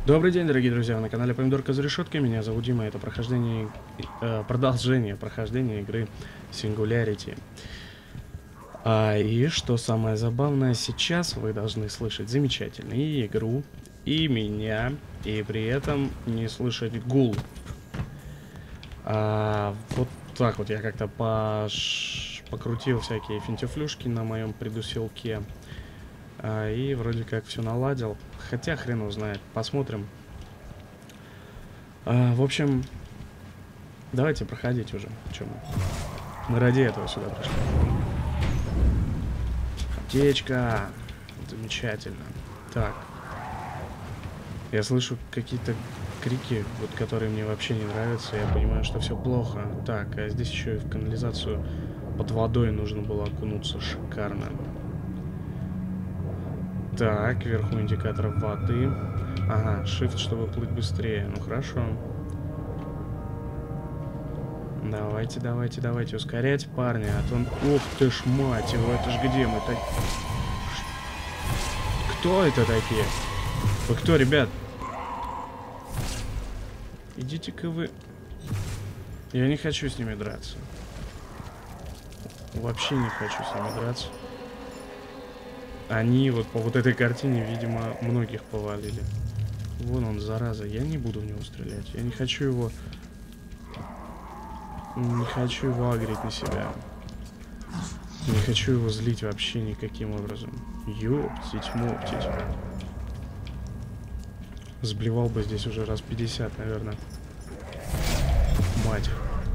Добрый день, дорогие друзья, вы на канале Помидорка за решеткой. Меня зовут Дима, это продолжение прохождения игры Singularity. И что самое забавное, сейчас вы должны слышать замечательную игру и меня, и при этом не слышать гул. Вот так вот я как-то покрутил всякие финтифлюшки на моем предусилке. И вроде как все наладил. Хотя хрен его знает. Посмотрим. В общем, давайте проходить уже. Чем мы ради этого сюда пришли. Аптечка. Замечательно. Так. Я слышу какие-то крики, вот, которые мне вообще не нравятся. Я понимаю, что все плохо. Так, а здесь еще и в канализацию под водой нужно было окунуться. Шикарно. Так, вверху индикатор воды. Ага, shift, чтобы плыть быстрее. Ну хорошо. Давайте ускорять, парни. А то он... Ух ты ж, мать его, это ж где мы так... Кто это такие? Вы кто, ребят? Идите-ка вы... Я не хочу с ними драться. Вообще не хочу с ними драться. Они вот по вот этой картине, видимо, многих повалили. Вон он, зараза. Я не буду в него стрелять. Я не хочу его... Не хочу его агрить на себя. Не хочу его злить вообще никаким образом. Ёптить-моптить. Сблевал бы здесь уже раз 50, наверное. Мать.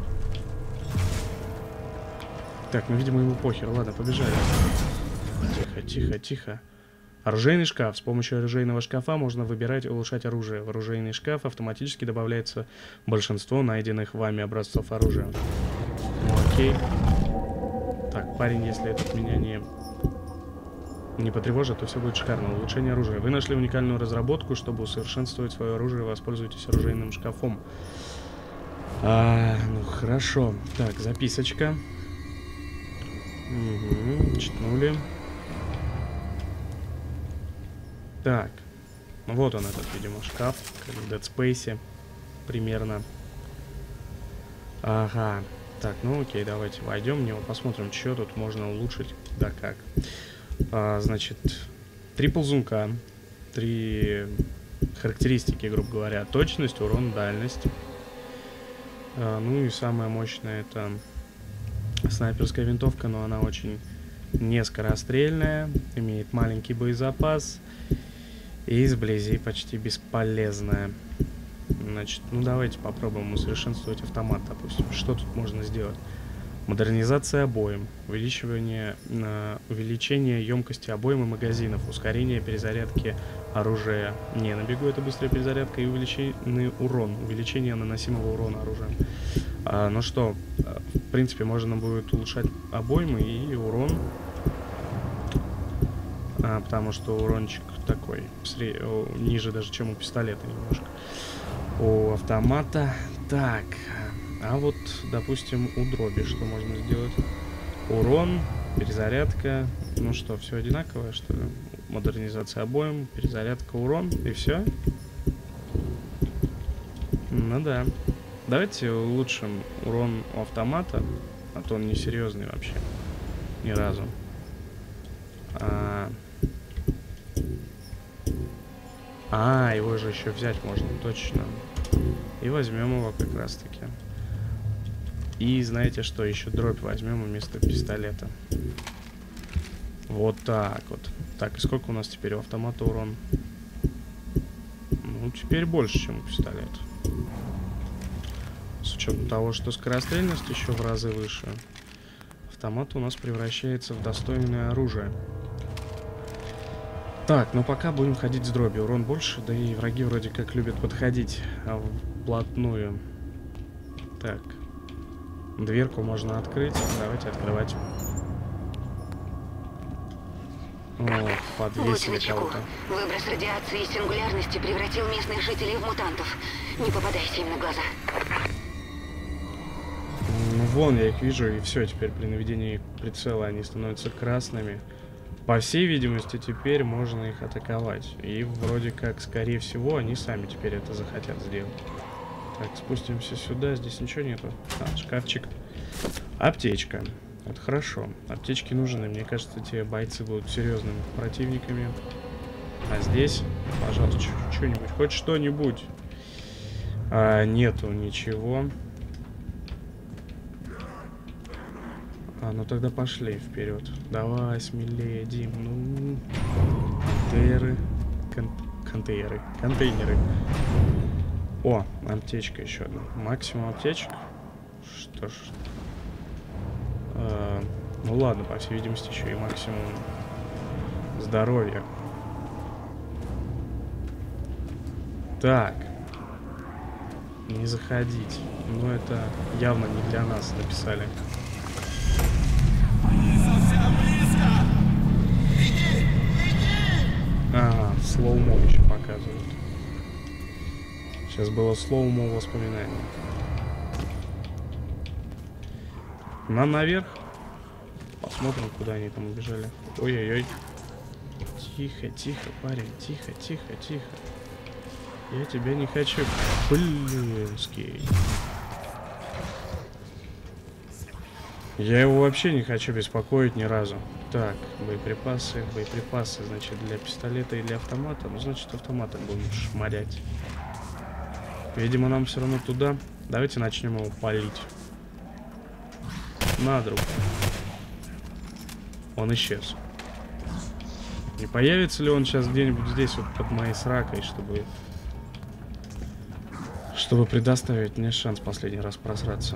Так, ну, видимо, ему похер. Ладно, побежали. Тихо. Оружейный шкаф. С помощью оружейного шкафа можно выбирать и улучшать оружие. В оружейный шкаф автоматически добавляется большинство найденных вами образцов оружия. Ну, окей. Так, парень, если этот меня не потревожит, то все будет шикарно. Улучшение оружия. Вы нашли уникальную разработку. Чтобы усовершенствовать свое оружие, воспользуйтесь оружейным шкафом. Ну, хорошо. Так, записочка. Угу, читнули. Так, ну вот он этот, видимо, шкаф, как в Dead Space, примерно. Ага, так, ну окей, давайте войдем в него, посмотрим, что тут можно улучшить, да как. Значит, 3 ползунка, 3 характеристики, грубо говоря, точность, урон, дальность. Ну и самое мощное — это снайперская винтовка, но она очень нескорострельная, имеет маленький боезапас. И сблизи почти бесполезная. Значит, ну давайте попробуем усовершенствовать автомат, допустим. Что тут можно сделать? Модернизация обоим, увеличение емкости обоим и магазинов, ускорение перезарядки оружия не на бегу, это быстрая перезарядка, и увеличенный урон, увеличение наносимого урона оружием. Ну что, в принципе, можно будет улучшать обоймы и урон, потому что урончик такой ниже даже, чем у пистолета немножко. У автомата. Так, а вот, допустим, у дроби что можно сделать? Урон, перезарядка. Ну что, все одинаковое, что ли? Модернизация обоим, перезарядка, урон, и все? Ну да. Давайте улучшим урон у автомата, а то он несерьезный вообще. Ни разу. Его же еще взять можно, точно. И возьмем его как раз таки. И знаете что, еще дробь возьмем вместо пистолета. Вот так вот. Так, и сколько у нас теперь у автомата урон? Ну, теперь больше, чем у пистолета. С учетом того, что скорострельность еще в разы выше, автомат у нас превращается в достойное оружие. Так, но пока будем ходить с дробью. Урон больше, да и враги вроде как любят подходить вплотную. Так. Дверку можно открыть. Давайте открывать. О, подвесили кого-то. Выброс радиации и сингулярности превратил местных жителей в мутантов. Не попадайся им на глаза. Ну вон, я их вижу, и все, теперь при наведении прицела они становятся красными. По всей видимости, теперь можно их атаковать. И вроде как, скорее всего, они сами теперь это захотят сделать. Так, спустимся сюда. Здесь ничего нету. А, шкафчик. Аптечка. Это хорошо. Аптечки нужны. Мне кажется, те бойцы будут серьезными противниками. А здесь, пожалуйста, что-нибудь. Хоть что-нибудь. Нету ничего. Ну тогда пошли вперед. Давай, смелее, Дим. Ну, контейнеры. О, аптечка еще одна. Максимум аптечек. Что ж. Ну ладно, по всей видимости, еще и максимум здоровья. Так. Не заходить. Но это явно не для нас написали. Ага, слоумо еще показывают. Сейчас было слоумо воспоминание. Нам наверх. Посмотрим, куда они там убежали. Ой-ой-ой. Тихо, тихо, парень. Тихо, тихо, тихо. Я тебя не хочу. Блинский. Я его вообще не хочу беспокоить ни разу. Так, боеприпасы, значит, для пистолета и для автомата. Ну, значит, автоматом будем шмарять. Видимо, нам все равно туда. Давайте начнем его палить. На, друг. Он исчез. Не появится ли он сейчас где-нибудь здесь, вот под моей сракой, чтобы предоставить мне шанс последний раз просраться?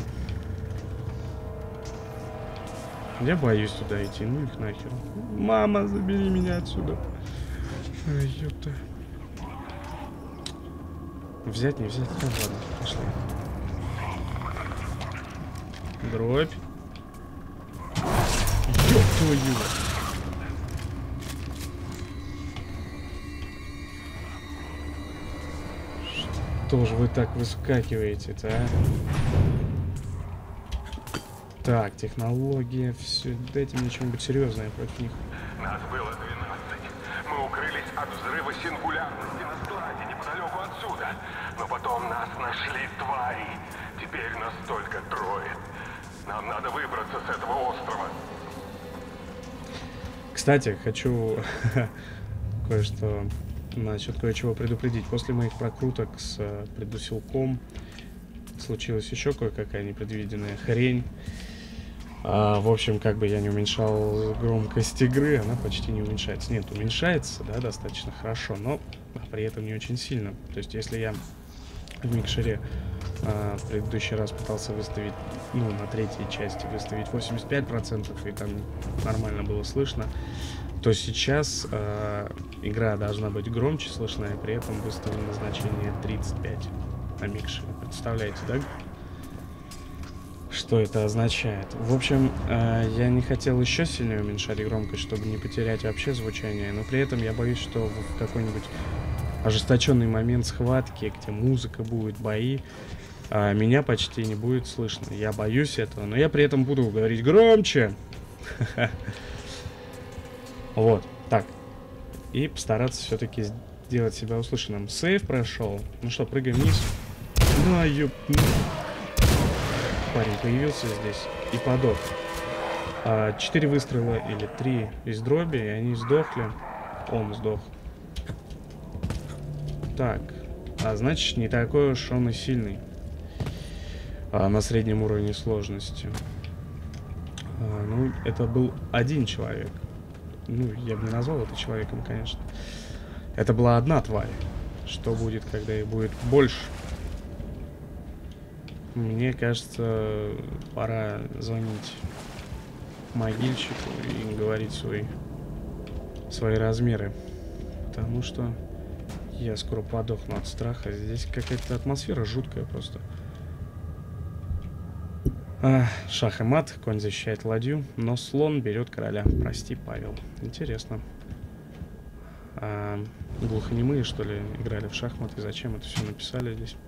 Я боюсь туда идти, ну их нахер. Мама, забери меня отсюда. Ай, ёпта. Взять, не взять? Ну, ладно, пошли. Дробь. Ёб твою. Что же вы так выскакиваете-то, а? Так, технология, все. Дайте мне что-нибудь серьезное против них. Нас было 12. Мы укрылись от взрыва сингулярности на складе неподалеку отсюда. Но потом нас нашли твари. Теперь нас только 3. Нам надо выбраться с этого острова. Кстати, хочу кое-что насчет кое-чего предупредить. После моих прокруток с предусилком случилась еще кое-какая непредвиденная хрень. В общем, как бы я не уменьшал громкость игры, она почти не уменьшается. Нет, уменьшается, да, достаточно хорошо, но при этом не очень сильно. То есть, если я в микшере в предыдущий раз пытался выставить, ну, на третьей части выставить 85%, и там нормально было слышно, то сейчас игра должна быть громче слышна, и при этом выставлено значение 35 на микшере. Представляете, да? Что это означает? В общем, я не хотел еще сильнее уменьшать громкость, чтобы не потерять вообще звучание, но при этом я боюсь, что в какой-нибудь ожесточенный момент схватки, где музыка будет, бои, меня почти не будет слышно. Я боюсь этого, но я при этом буду говорить громче. Вот, так. И постараться все-таки сделать себя услышанным. Сейв прошел. Ну что, прыгаем вниз. Ну, ёп. Парень появился здесь и подох. 4 выстрела или 3 из дроби, и они сдохли. Он сдох. Так. Значит, не такой уж он и сильный. На среднем уровне сложности. Ну, это был один человек. Ну, я бы не назвал это человеком, конечно. Это была одна тварь. Что будет, когда их будет больше? Мне кажется, пора звонить могильщику и говорить свои размеры. Потому что я скоро подохну от страха. Здесь какая-то атмосфера жуткая просто. Шах и мат, конь защищает ладью, но слон берет короля. Прости, Павел. Интересно. Глухонемые, что ли, играли в шахматы? Зачем это все написали здесь?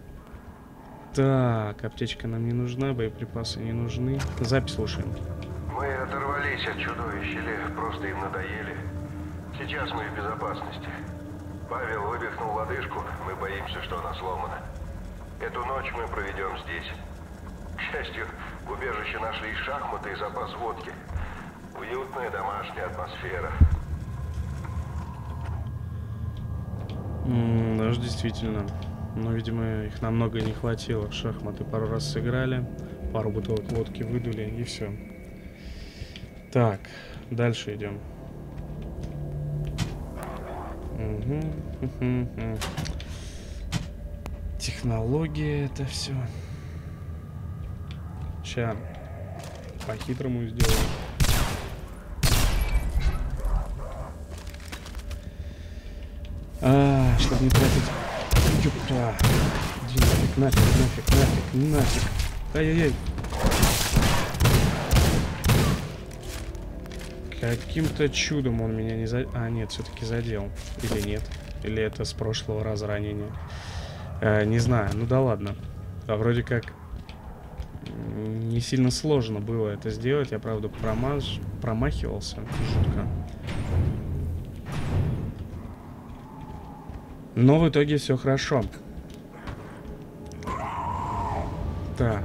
Так, аптечка нам не нужна, боеприпасы не нужны. Запись слушаем. Мы оторвались от чудовищ или просто им надоели. Сейчас мы в безопасности. Павел вывихнул лодыжку, мы боимся, что она сломана. Эту ночь мы проведем здесь. К счастью, в убежище нашли и шахматы, и запас водки. Уютная домашняя атмосфера. Даже действительно. Но, видимо, их намного не хватило. Шахматы пару раз сыграли, пару бутылок водки выдули, и все. Так, дальше идем. Технология это все. Ща по-хитрому сделаем. Чтобы не тратить. Ёпта. Иди нафиг. Ай-яй-яй. Каким-то чудом он меня не задел. А, нет, все-таки задел. Или нет? Или это с прошлого раза ранение? Не знаю, ну да ладно. А вроде как не сильно сложно было это сделать. Я, правда, промахивался жутко. Но в итоге все хорошо. Так.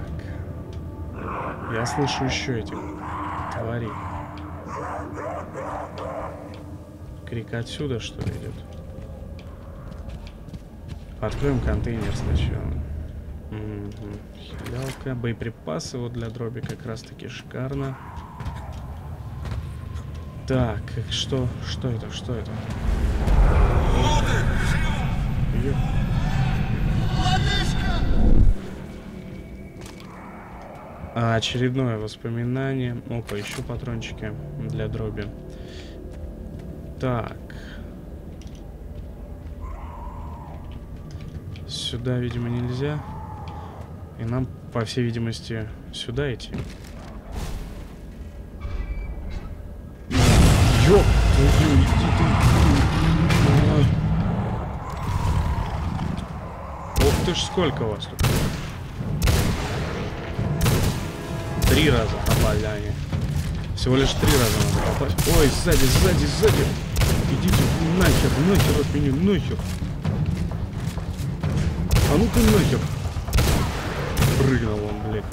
Я слышу еще этих тварей. Крик отсюда, что ли, идет? Откроем контейнер сначала. Хилялка. Боеприпасы вот для дроби как раз таки шикарно. Так, что это? Что это? Очередное воспоминание. Опа, еще патрончики для дроби. Так. Сюда, видимо, нельзя. И нам, по всей видимости, сюда идти. Ёп! Ух ты ж, сколько вас тут? 3 раза попали они. Всего лишь 3 раза надо попасть. Ой, сзади. Идите нахер от меня, нахер. А ну-ка нахер. Прыгнул он, блядь.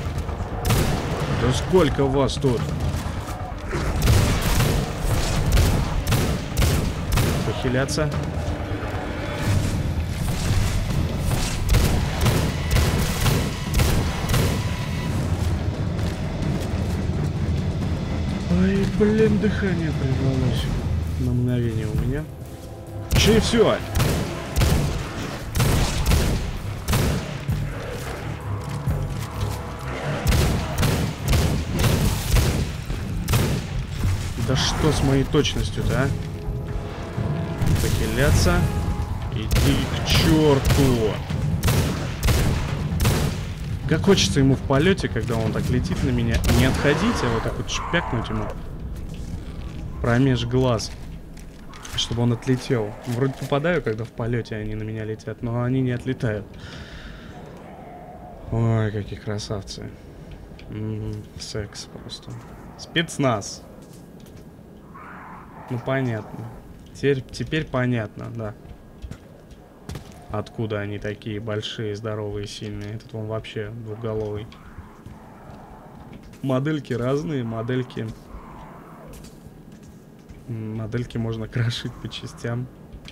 Да сколько вас тут? Похиляться. Ой, блин, дыхание прервалось на мгновение у меня. Че и все. Да что с моей точностью-то, а? Похиляться. Иди к черту. Как хочется ему в полете, когда он так летит на меня, не отходить, а вот так вот шпякнуть ему промеж глаз, чтобы он отлетел. Вроде попадаю, когда в полете они на меня летят, но они не отлетают. Ой, какие красавцы. Секс просто. Спецназ. Ну понятно. Теперь понятно, да. Откуда они такие большие, здоровые, сильные. Этот он вообще двухголовый. Модельки разные, модельки можно крошить по частям.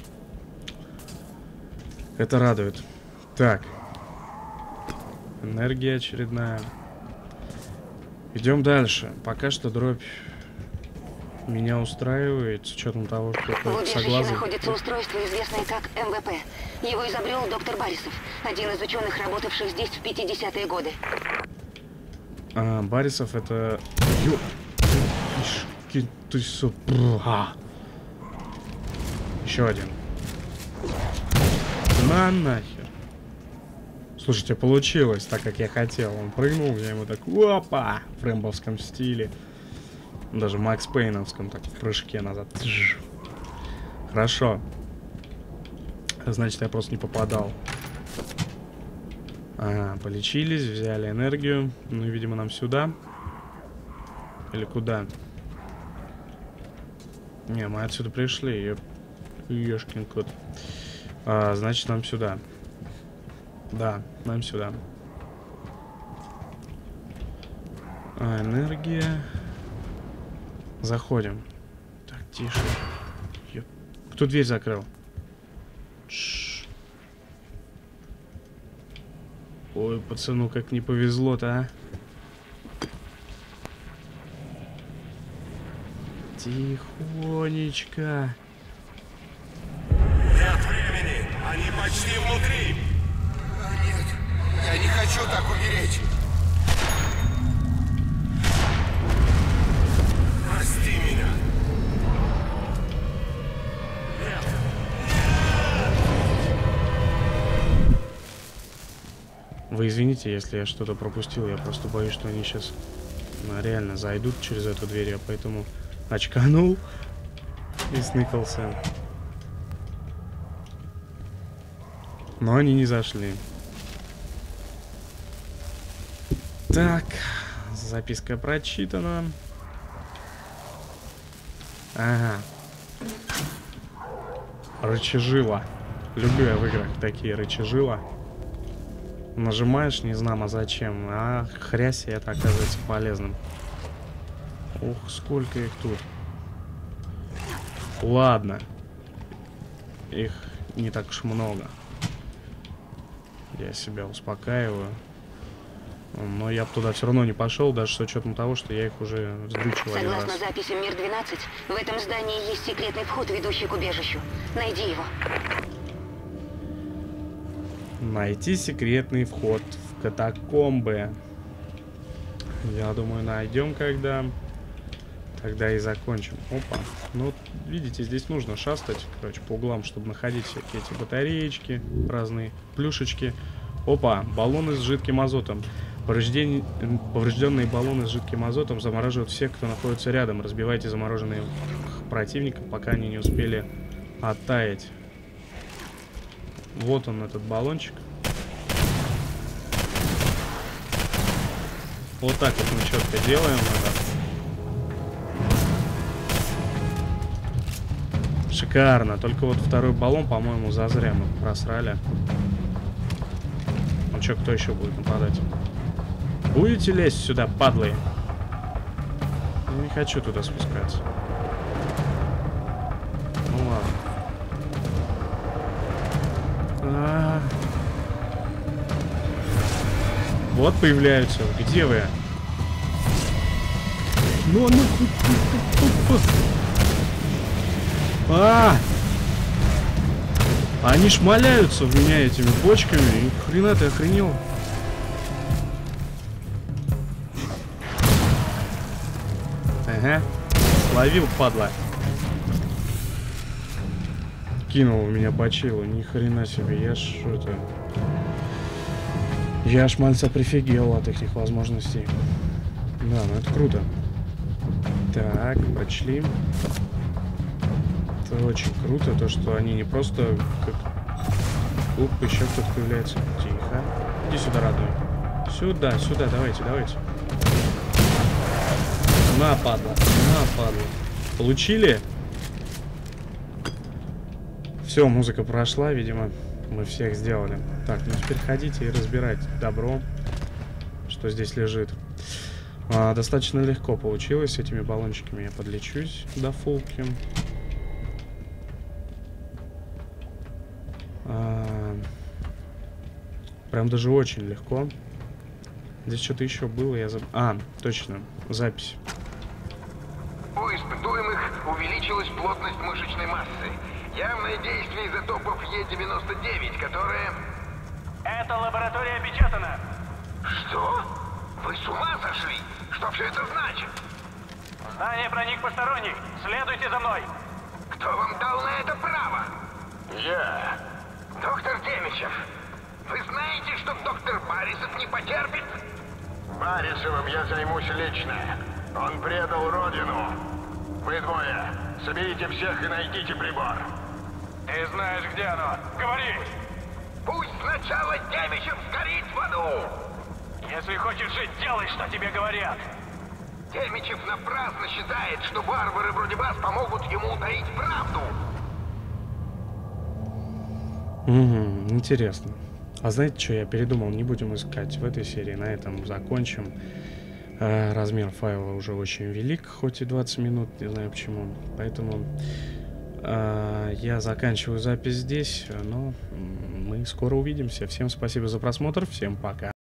Это радует. Так. Энергия очередная. Идем дальше. Пока что дробь меня устраивает, с учетом того, что в убежище находится устройство, известное как МВП. Его изобрел доктор Барисов, один из ученых, работавших здесь в 50-е годы. Барисов это... Еще один. На нахер. Слушайте, получилось так, как я хотел. Он прыгнул, я ему так, опа, в рэмбовском стиле. Даже в Макс Пейновском, так, в прыжке назад. Хорошо. Значит, я просто не попадал. Ага, полечились, взяли энергию. Ну и, видимо, нам сюда. Или куда? Не, мы отсюда пришли. Ёшкин кот. Значит, нам сюда. Да, нам сюда. Энергия. Заходим. Так, тише. Кто дверь закрыл? Ой, пацану, как не повезло-то, а. Тихонечко. Нет времени! Они почти внутри! Нет, я не хочу так умереть. Прости меня! Нет! Вы извините, если я что-то пропустил. Я просто боюсь, что они сейчас реально зайдут через эту дверь. Я поэтому очканул и сныкался. Но они не зашли. Так, записка прочитана. Ага. Рычажила. Люблю я в играх такие рычажила. Нажимаешь, не знамо зачем, а хрясь, и это оказывается полезным. Ух, сколько их тут. Ладно. Их не так уж много. Я себя успокаиваю. Но я бы туда все равно не пошел, даже с учетом того, что я их уже вздрючил один раз. Согласно записям Мир-12, в этом здании есть секретный вход, ведущий к убежищу. Найди его. Найти секретный вход в катакомбы. Я думаю, найдем когда. Тогда и закончим. Опа. Ну, видите, здесь нужно шастать, короче, по углам, чтобы находить всякие эти батареечки, разные плюшечки. Опа, баллоны с жидким азотом. Поврежденные баллоны с жидким азотом замораживают всех, кто находится рядом. Разбивайте замороженных противников, пока они не успели оттаять. Вот он, этот баллончик. Вот так вот мы четко делаем. Шикарно. Только вот второй баллон, по-моему, зазря мы просрали. Ну что, кто еще будет нападать? Будете лезть сюда, падлы? Я не хочу туда спускаться. Ну ладно. Вот появляются. Где вы? Ну. Они шмаляются в меня этими бочками. И хрена ты охренел? Ага. Словил, падла. Кинул в меня бочилу. Ни хрена себе. Я ж это... Я аж мальца прифигел от их возможностей. Да, ну это круто. Так, прочли. Это очень круто, то что они не просто как... Ух, еще кто-то появляется. Тихо. Иди сюда, родной. Сюда, сюда, давайте, давайте. На, падла, на, падла. Получили? Все, музыка прошла, видимо. Мы всех сделали. Так, ну теперь ходите и разбирать добро, что здесь лежит. Достаточно легко получилось с этими баллончиками. Я подлечусь до фулки. Прям даже очень легко. Здесь что-то еще было, я забыл. Точно, запись. У испытуемых увеличилась плотность мышечной массы. Явное действие изотопов Е99, которые... Эта лаборатория опечатана. Что? Вы с ума сошли? Что все это значит? В здание проник посторонний. Следуйте за мной. Кто вам дал на это право? Я. Доктор Демичев, вы знаете, что доктор Баррисов не потерпит? Баррисовым я займусь лично. Он предал родину. Вы двое, соберите всех и найдите прибор. Ты знаешь, где оно. Говори. Пусть сначала Демичев сгорит в аду! Если хочешь жить, делай, что тебе говорят. Демичев напрасно считает, что варвары вроде вас помогут ему утаить правду. Угу, интересно. А знаете что, я передумал, не будем искать в этой серии, на этом закончим. Размер файла уже очень велик, хоть и 20 минут, не знаю почему. Поэтому я заканчиваю запись здесь, но мы скоро увидимся. Всем спасибо за просмотр, всем пока.